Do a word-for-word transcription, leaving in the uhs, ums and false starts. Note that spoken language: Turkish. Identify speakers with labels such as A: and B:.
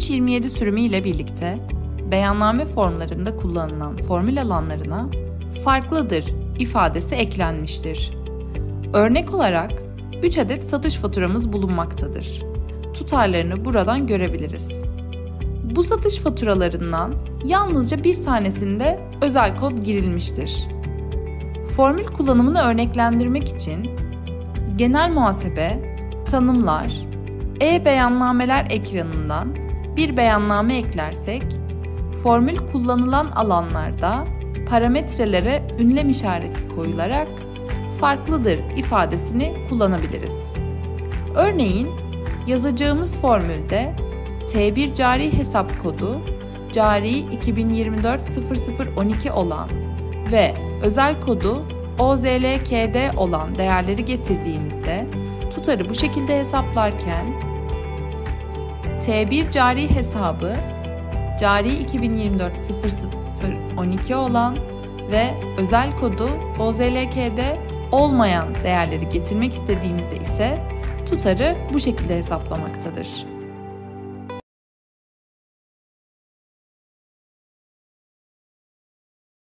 A: üç yirmi yedi sürümü ile birlikte beyanname formlarında kullanılan formül alanlarına farklıdır ifadesi eklenmiştir. Örnek olarak üç adet satış faturamız bulunmaktadır. Tutarlarını buradan görebiliriz. Bu satış faturalarından yalnızca bir tanesinde özel kod girilmiştir. Formül kullanımını örneklendirmek için genel muhasebe, tanımlar, e-beyannameler ekranından bir beyanname eklersek, formül kullanılan alanlarda parametrelere ünlem işareti koyularak farklıdır ifadesini kullanabiliriz. Örneğin yazacağımız formülde T bir cari hesap kodu cari iki bin yirmi dört sıfır sıfır on iki olan ve özel kodu O Z L K D olan değerleri getirdiğimizde tutarı bu şekilde hesaplarken T bir cari hesabı cari iki bin yirmi dört sıfır sıfır on iki olan ve özel kodu O Z L K D olmayan değerleri getirmek istediğimizde ise tutarı bu şekilde hesaplamaktadır.